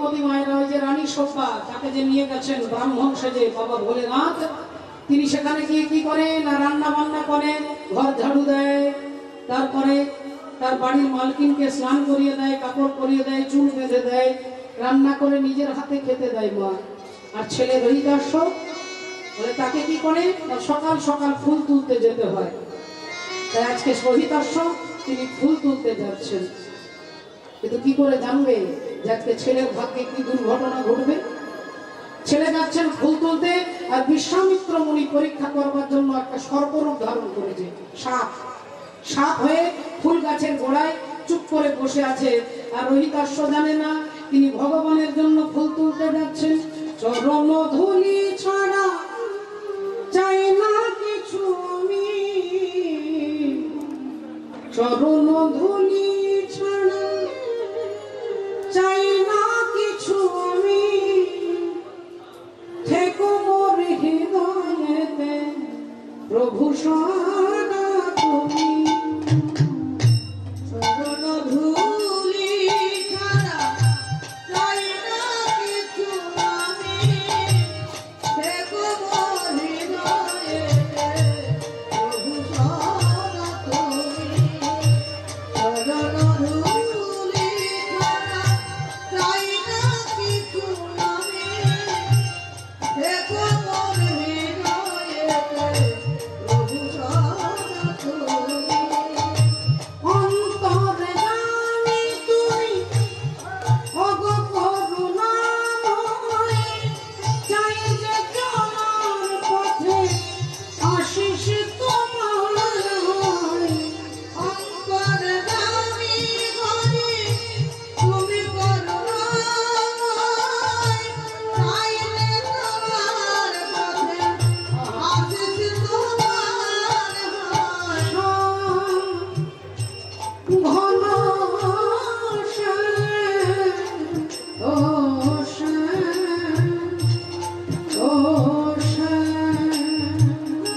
ভগবতী মায়েরা ওই যে রানী সভ্যা তাকে যে নিয়ে গেছেন ব্রাহ্মণ সেজে বাবা ভোলেনাথ, তিনি সেখানে গিয়ে কি করেন না রান্না বান্না করেন, ঘর ঝাড়ু দেয়, তারপরে তার বাড়ির মালকিনকে স্নান করিয়ে দেয়, কাপড় পরিয়ে দেয়, চুল বেঁধে দেয়, রান্না করে নিজের হাতে খেতে দেয় মা। আর ছেলে রহিদাস বলে তাকে কি করে সকাল সকাল ফুল তুলতে যেতে হয়। তাই আজকে রহিদাস তিনি ফুল তুলতে যাচ্ছেন, কিন্তু কি করে জানবে যে আজকে ছেলের ভাগ্যে কি দুর্ঘটনা ঘটবে। ছেলে যাচ্ছেন ফুল তুলতে, আর বিশ্বামিত্র মুনি পরীক্ষা করবার জন্য একটা সর্পরূপ ধারণ করেছে, সাপ। সাপ হয়ে ফুল গাছের গোড়ায় চুপ করে বসে আছে। আর রহিদাস্য জানে না তিনি ভগবানের জন্য ফুল তুলতে যাচ্ছেন। চরণ ধুলি ছাড়া চাই না কিছু আমি, চরণ ধুলি ছাড়া চাই না কিছু আমি, থেকো মোর হৃদয়েতে প্রভু সদা তুমি। চরণ ধুলি ছাড়া চাই না কিছু আমি, থেকো মোর হৃদয়েতে প্রভু সদা তুমি। চরণ ধুলি ছাড়া চাই না কিছু আমি, থেকো মোর হৃদয়েতে প্রভু সদা তুমি। অন্তরে জানি তুমি অগ করুণাময়, চাই যে চলার পথে আশিস তোমার হয়। অন্তরে জানি ঘরে তুমি করুণাময়, চাইলে তোমার পথে আশিস তোমার হয়। ঘন শ্যাম ও শ্যাম ও শ্যাম,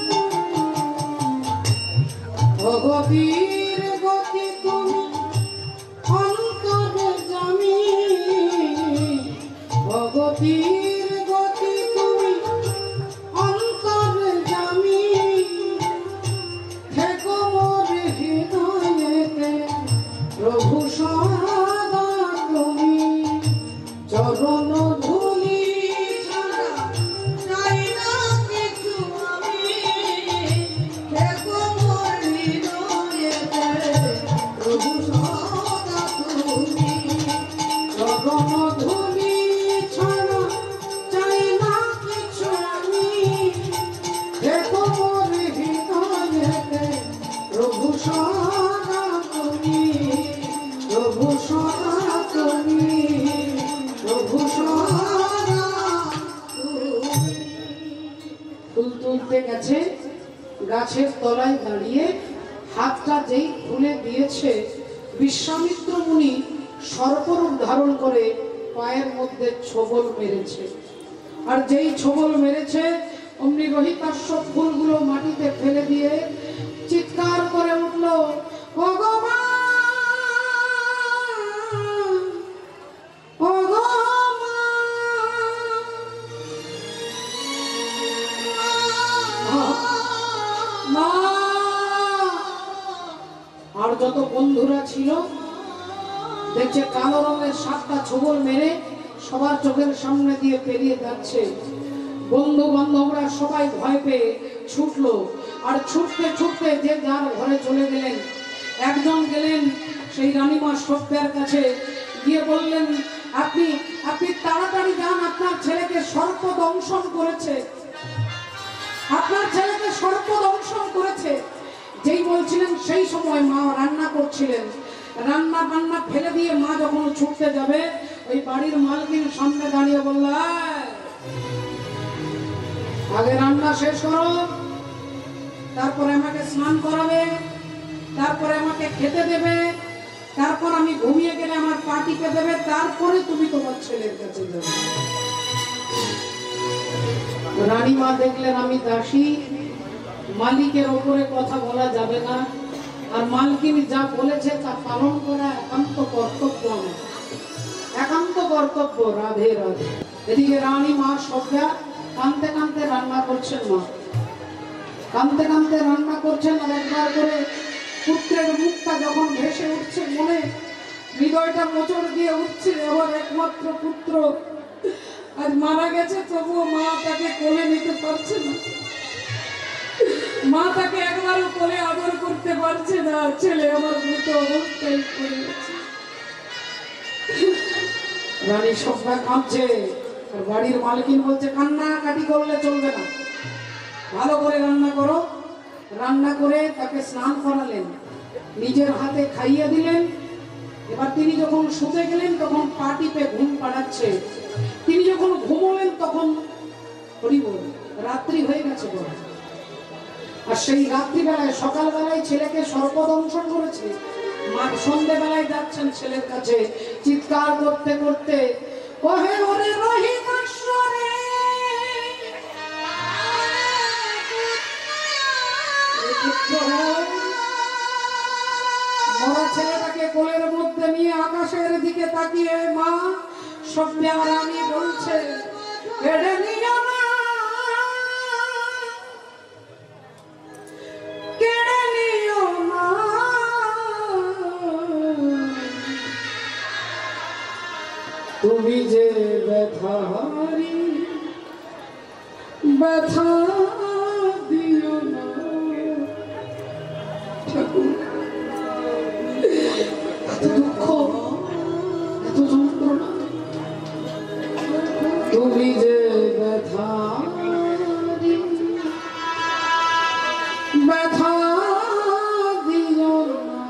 ভগবীর গতি তুমি অন্তরে জামি, ভগবীর গতি তুমি অন্তরে জামি, থেকো মোর হৃদয়েতে প্রভু সদা তুমি। চরণ ধুলি ছাড়া চাই না কিছু আমি, থেকো মোর হৃদয়েতে প্রভু সদা তুমি। চরণ ধুলি ছাড়া চাই না কিছু আমি, থেকো মোর হৃদয়েতে প্রভু সদা তুমি। প্রভু সদা তুমি, প্রভু সদা তুমি। ফুল তুলতে গেছে, গাছের তলায় দাঁড়িয়ে হাতটা যেই খুলে দিয়েছে, বিশ্বামিত্র মুনি সর্পরূপ ধারণ করে পায়ের মধ্যে ছোবল মেরেছে। আর যেই ছোবল মেরেছে অমনি রহিতাস্য ফুলগুলো মাটিতে ফেলে দিয়ে চিৎকার করে উঠল, ভগবান ভগবান। মা! আর যত বন্ধুরা ছিল দেখছে কালো রঙের সাতটা ছোবল মেরে সবার চোখের সামনে দিয়ে পেরিয়ে যাচ্ছে। বন্ধু বান্ধবরা সবাই ভয় পেয়ে ছুটলো, আর ছুটতে ছুটতে যে যার ঘরে চলে গেলেন। একজন গেলেন সেই রানীমা সভ্যার কাছে, গিয়ে বললেন, আপনি আপনি তাড়াতাড়ি যান, আপনার ছেলেকে সর্প দংশন করেছে, আপনার ছেলেকে সর্প দংশন করেছে। যেই বলছিলেন সেই সময় মা রান্না করছিলেন। রান্না বান্না ফেলে দিয়ে মা যখন ছুটতে যাবে, ওই বাড়ির মালকিন সামনে দাঁড়িয়ে বলল, আগে রান্না শেষ করো, তারপরে আমাকে স্নান করাবে, তারপরে আমাকে খেতে দেবে, তারপর আমি ঘুমিয়ে গেলে আমার পা টিপে দেবে, তারপরে তুমি তোমার ছেলের কাছে যাবে। রানীমা দেখলেন আমি দাসী, মালিকের ওপরে কথা বলা যাবে না, আর মালকিনী যা বলেছে তা পালন করা একান্ত কর্তব্য আমার, একান্ত কর্তব্য। রাধে রাধে। এদিকে রানী মা সভ্যা কাঁদতে কাঁদতে রান্না করছেন, মা কাঁদতে কাঁদতে রান্না করছেন। আর একবার করে পুত্রের মুখটা যখন ভেসে উঠছে মনে, হৃদয়টা মোচড় দিয়ে উঠছে, আমার একমাত্র পুত্র আজ মারা গেছে, তবুও মা তাকে কোলে নিতে পারছে না, মা তাকে একবারও কোলে আদর করতে পারছে না। ছেলে আমার মৃত অবস্থায় পড়ে গেছে। রানী সভ্যা কাঁদছে, আর বাড়ির মালকিন বলছে কান্না কাটি করলে চলবে না, ভালো করে রান্না করো। রান্না করে তাকে স্নান করালেন, নিজের হাতে খাইয়ে দিলেন। এবার তিনি যখন শুতে গেলেন তখন পা টিপে ঘুম পাড়াচ্ছে। তিনি যখন ঘুমোলেন তখন হরিবল রাত্রি হয়ে গেছে বলে। আর সেই রাত্রিবেলায় সকালবেলায় ছেলেকে সর্পদংশন করেছে। মা সন্ধ্যেবেলায় যাচ্ছেন ছেলের কাছে, চিৎকার করতে করতে কহে ওরে রহিমাশ্বরে, মরা ছেলেটাকে কোলের মধ্যে নিয়ে আকাশের দিকে তাকিয়ে মা সভ্যা রানী বলছে কেড়ে নিও না, কেড়ে নিও না, তুমি যে ব্যথাহারি ব্যথা দিও না। এত দুঃখ, এত যন্ত্রণা, তুমি যে ব্যথা ব্যথা দিও না,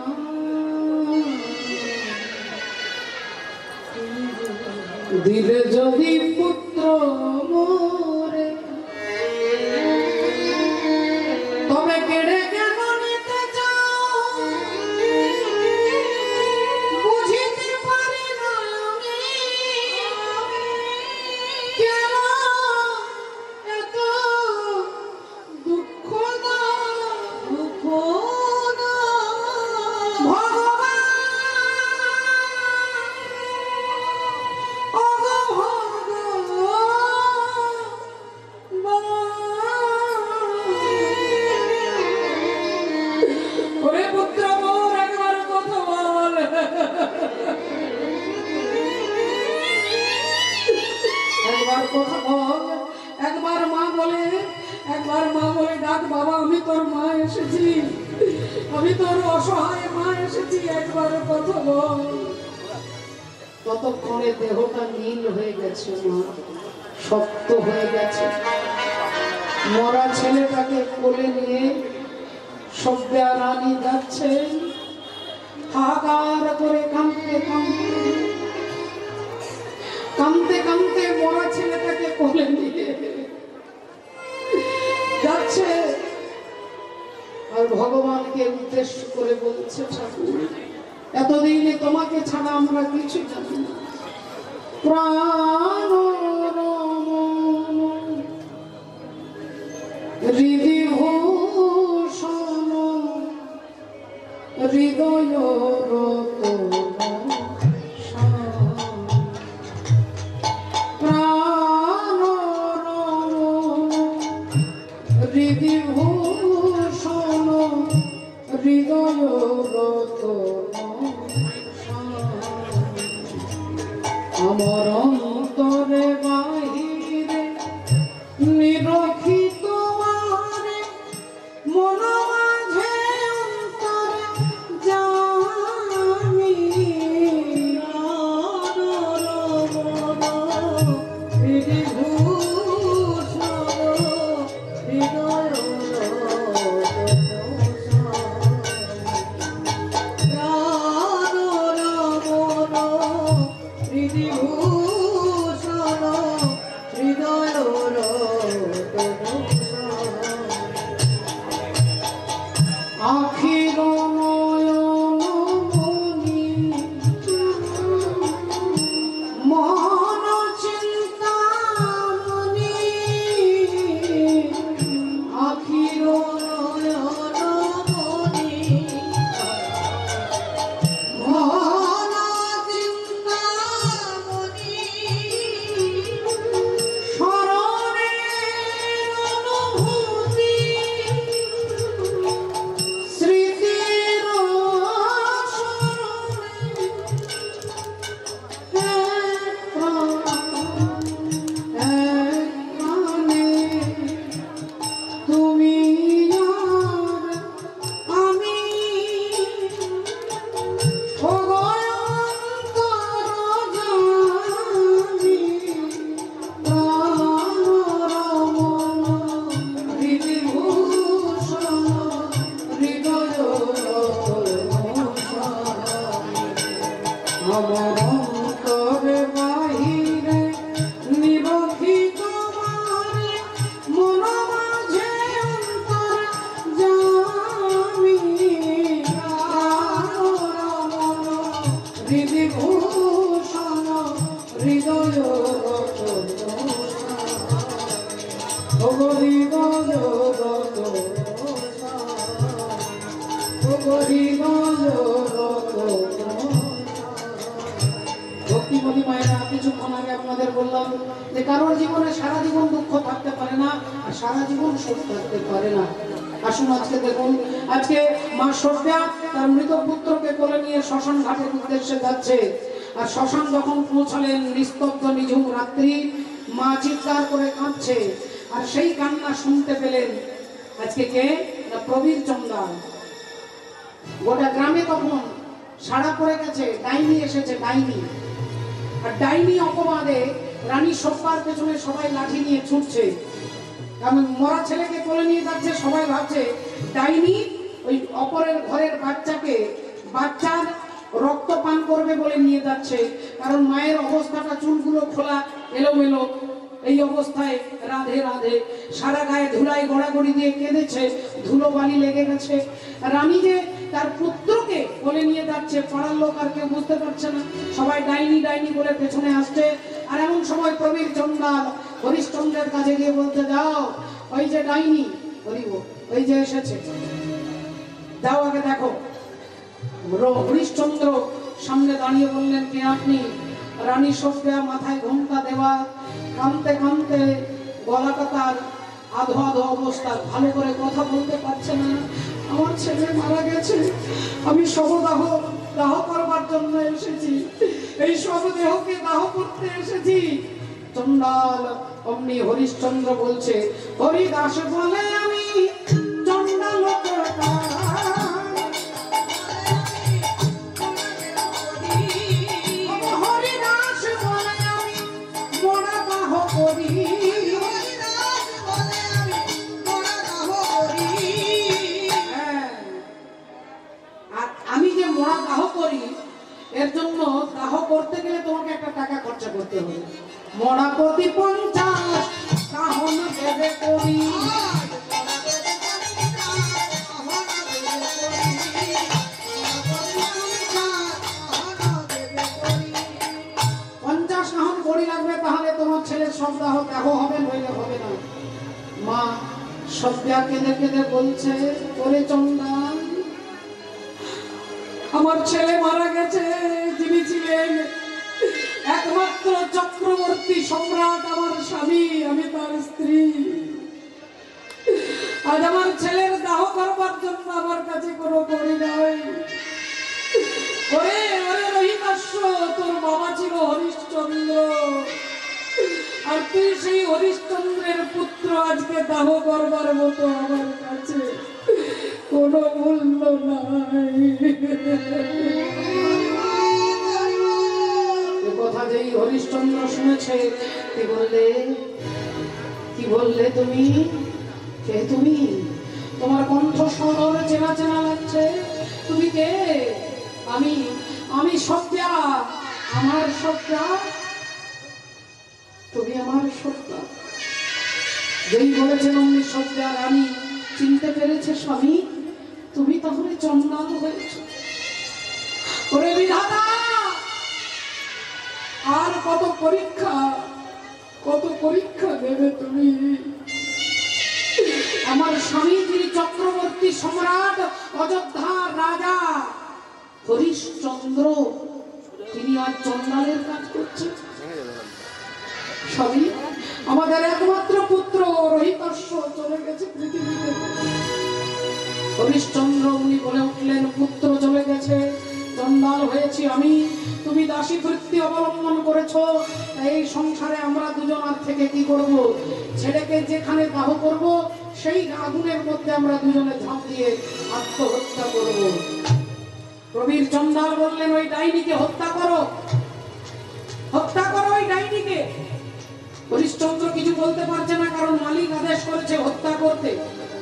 দিলে যদি পুত্র মোরে তবে কেড়ে কেন নিতে চাও, বুঝিতে পারি না আমি কেন এত দুঃখ দাও, দুঃখ দাও ভগবান, ওরে পুত্র মোর একবার কথা বল, একবার কথা বল। একবার মা বলে, একবার মা বলে ডাক, বাবা আমি তোর মা এসেছি, আমি তোর অসহায় মা এসেছি, একবার কথা বল। ততক্ষণে দেহটা নীল হয়ে গেছে, মা শক্ত হয়ে গেছে। মরা ছেলেটাকে কোলে নিয়ে সভ্যা রানী যাচ্ছেন, হাহাকার করে কাঁদতে কাঁদতে কাঁদতে কাঁদতে মরা ছেলেটাকে কোলে নিয়ে যাচ্ছে। আর ভগবানকে উদ্দেশ্য করে বলছে ঠাকুর এতদিনে তোমাকে ছাড়া আমরা কিছু জানি না, প্রাণ হৃদিভূষণ হৃদয় প্রাণ হৃদিভূষণ হৃদয় আমার অন্তরে বাহিরে নিরখিত মন মাঝে অন্তরে জানি আখির নয়ন মনি মন চিন্তামণি, আখির নয়ন মনি অন্তরে বাহিরে নিরখি তোমারে মন মাঝে অন্তর জামি মন হৃদি ভূষণ হৃদয় ভক্তিমতী মায়েরা কিছুক্ষণ আগে আপনাদের বললাম যে কারোর জীবনে সারা জীবন দুঃখ থাকতে পারে না আর সারা জীবন সুখ থাকতে পারে না। আসুন আজকে দেখুন, আজকে মা সত্যা তার মৃত পুত্রকে কোলে নিয়ে শ্মশান ঘাটের উদ্দেশ্যে যাচ্ছে। আর শ্মশান যখন পৌঁছালেন, নিস্তব্ধ নিঝুম রাত্রি, মা চিৎকার করে কাঁদছে। আর সেই কান্না শুনতে পেলেন আজকে কে? না, প্রবীর চন্দ্র। গোটা গ্রামে তখন সাড়া পড়ে গেছে, ডাইনি এসেছে, ডাইনি। আর ডাইনি অপবাদে রানী সব্বার পেছনে সবাই লাঠি নিয়ে ছুটছে। কারণ মরা ছেলেকে কোলে নিয়ে যাচ্ছে, সবাই ভাবছে ডাইনি ওই অপরের ঘরের বাচ্চার রক্ত পান করবে বলে নিয়ে যাচ্ছে। কারণ মায়ের অবস্থাটা, চুলগুলো খোলা, এলোমেলো, এই অবস্থায় রাধে রাধে সারা গায়ে ধুলাই গড়াগড়ি দিয়ে কেঁদেছে, ধুলো বালি লেগে গেছে। রানী যে তার পুত্রকে বলে নিয়ে যাচ্ছে, পাড়ার লোক আর কেউ বুঝতে পারছে না, সবাই ডাইনি ডাইনি বলে পেছনে আসছে। আর এমন সময় প্রবীর চন্দ্র হরিশ্চন্দ্রের কাছে গিয়ে বলতে, যাও ওই যে ডাইনি বলিব ওই যে এসেছে, যাও আগে দেখো। হরিশ্চন্দ্র সামনে দাঁড়িয়ে বললেন, কে আপনি? রানী সত্যা মাথায় ঘোমটা দেওয়া, কাঁদতে কাঁদতে গলাটা তার আধো আধো অবস্থা, ভালো করে কথা বলতে পারছে না। আমার ছেলে মারা গেছে, আমি দাহ করবার জন্য এসেছি, এই শবদেহকে দাহ করতে এসেছি। চন্ডাল অমনি হরিশ্চন্দ্র বলছে, হরিদাস বলে আমি চন্ডাল হরিদাস বলে আমি মরা দাহ করি। আমি যে মরা দাহ করি, এর জন্য দাহ করতে গেলে তোমাকে একটা টাকা খরচা করতে হবে। মরা প্রতি 50 কাহন দেবে করি। 50 কাহন করি লাগবে, তাহলে তোমার ছেলের সব দাহ হবে, নইলে হবে না। মা সত্যা কেঁদে কেঁদে বলছে, ওরে চন্দ্র, আমার ছেলে মারা গেছে, যিনি ছিলেন একমাত্র চক্রবর্তী সম্রাট, আমার স্বামী, আমি তার স্ত্রী। আজ আমার ছেলের দাহ করবার জন্য আমার কাছে কোনো করি নাই। ওরে ওরে রহিতাস্য, তোর বাবা ছিল হরিশ্চন্দ্র, আর তুই সেই হরিশ্চন্দ্রের পুত্র, আজকে দাহ করবার মতো আমার কাছে কোনো মূল্য নাই। কথা যেই হরিশ্চন্দ্র শুনেছে, কি বললে তুমি? কে তুমি? তোমার কণ্ঠস্বর চেনা চেনা লাগছে, তুমি কে? আমি সত্যা, আমার সত্যা, তুমি আমার সত্যা। যেই বলেছেন অমনি সত্যা রানী চিনতে পেরেছে, স্বামী তুমি তাহলে চন্দ্রাল হয়েছ। ওরে বিধাতা, আর কত পরীক্ষা দেবে তুমি? আমার স্বামী যিনি চক্রবর্তী সম্রাট, অযোধ্যার রাজা হরিশ্চন্দ্র, তিনি আজ চন্দ্রালের কাজ করছেন। স্বামী, আমাদের একমাত্র পুত্র রহিতাস্য চলে গেছে পৃথিবীতে। হরিশ্চন্দ্র উনি বলে উঠলেন, পুত্র চলে গেছে, চন্ডাল হয়েছি আমি, তুমি দাসী বৃত্তি অবলম্বন করেছো, এই সংসারে আমরা দুজন আর থেকে কি করব? ছেলেকে যেখানে দাহ করব, সেই আগুনের মধ্যে আমরা দুজনে ঝাঁপ দিয়ে আত্মহত্যা করব। প্রবীর চন্ডাল বললেন, ওই ডাইনিকে হত্যা করো, ওই ডাইনিকে। হরিশ্চন্দ্র কিছু বলতে পারছে না, কারণ মালিক আদেশ করেছে হত্যা করতে।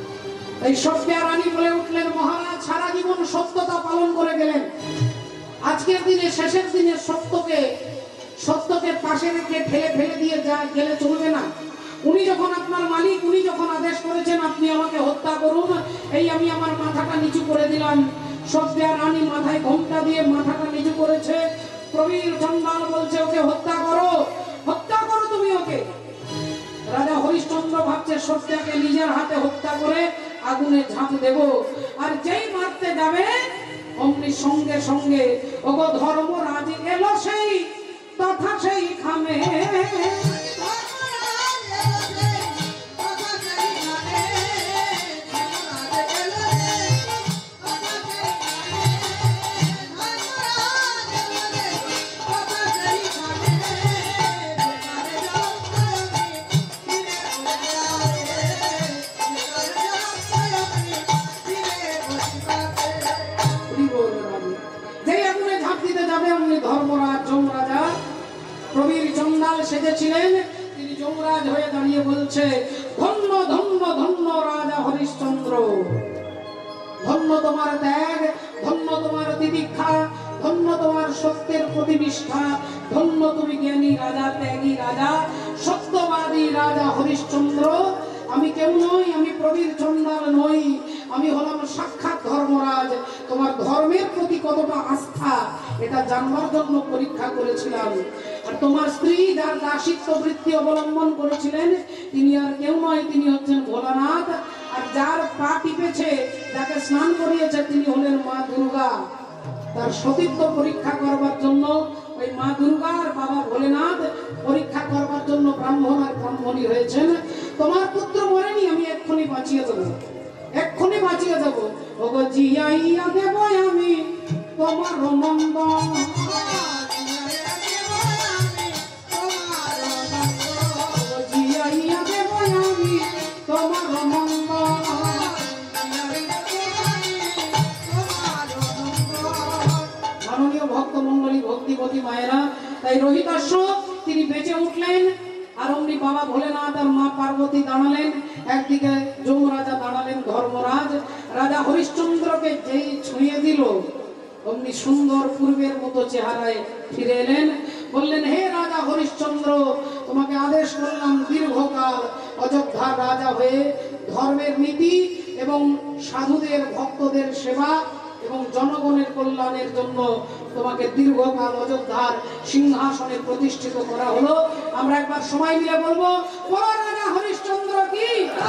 এই সত্যা রানী বলে উঠলেন, মহারাজ সারা জীবন সত্যতা পালন করে গেলেন, আজ আজকের দিনে শেষের দিনে সত্যকে পাশে রেখে ফেলে দিয়ে গেলে চলবে না। উনি যখন আপনার মালিক, উনি যখন আদেশ করেছেন আপনি আমাকে হত্যা করুন, এই আমি আমার মাথাটা নিচু করে দিলাম। সত্যা রানী মাথায় ঘোমটা দিয়ে মাথাটা নিচু করেছে। প্রবীর চন্দ্র বলছে ওকে হত্যা করো, হত্যা করো তুমি ওকে। রাজা হরিশ্চন্দ্র ভাবছে সত্যকে নিজের হাতে হত্যা করে আগুনে ঝাঁপ দেব, আর যেই মারতে যাবে অমনি সঙ্গে সঙ্গে ওগো ধর্মরাজ এলো সেই তথা সেই খামে। ধর্মরাজ যমরাজা প্রবীর চন্ডাল সেজেছিলেন, তিনি যমরাজ হয়ে দাঁড়িয়ে বলছে ধন্য ধন্য ধন্য রাজা হরিশ্চন্দ্র, ধন্য তোমার ত্যাগ, ধন্য তোমার তিতিক্ষা, ধন্য তোমার সত্যের প্রতিনিষ্ঠা, ধন্য তুমি জ্ঞানী রাজা, ত্যাগী রাজা, সত্যবাদী রাজা হরিশ্চন্দ্র। আমি কেউ নই, আমি প্রবীর চন্ডাল নই, আমি হলাম সাক্ষাৎ ধর্মরাজ। তোমার ধর্মের প্রতি কতটা আস্থা এটা জানবার জন্য পরীক্ষা করেছিলাম। আর তোমার স্ত্রী যার দাসিত্ব বৃত্তি অবলম্বন করেছিলেন তিনি আর কেউ নয়, তিনি হচ্ছেন ভোলানাথ। আর যার পা টিপেছে, যাকে স্নান করিয়েছে তিনি হলেন মা দুর্গা। তার সতীত্ব পরীক্ষা করবার জন্য ওই মা দুর্গা আর বাবা ভোলেনাথ পরীক্ষা করবার জন্য ব্রাহ্মণ আর ব্রাহ্মণী হয়েছেন। তোমার পুত্র মরেনি, আমি এক্ষুনি বাঁচিয়ে দেবো, এক্ষুনি বাঁচিয়ে দেবো। ওগো জিয়াইয়া দেব আমি তোমার মন্দ, জিয়াইয়া দেব আমি তোমার মন্দ। মাননীয় ভক্ত মন্ডলী, ভক্তিবতী মায়েরা, তাই রোহিতাশ্ব তিনি বেঁচে উঠলেন। আর অমনি বাবা ভোলেনাথ আর মা পার্বতী দাঁড়ালেন, একদিকে যমরাজা দাঁড়ালেন ধর্মরাজ। রাজা হরিশ্চন্দ্রকে যেই ছুঁয়ে দিল অমনি সুন্দর পূর্বের মতো চেহারায় ফিরে এলেন। বললেন হে রাজা হরিশ্চন্দ্র, তোমাকে আদেশ করলাম দীর্ঘকাল অযোধ্যার রাজা হয়ে ধর্মের নীতি এবং সাধুদের ভক্তদের সেবা এবং জনগণের কল্যাণের জন্য তোমাকে দীর্ঘকাল অযোধ্যার সিংহাসনে প্রতিষ্ঠিত করা হলো। আমরা একবার সময় মিলে বলবো রাজা হরিশ্চন্দ্র কি।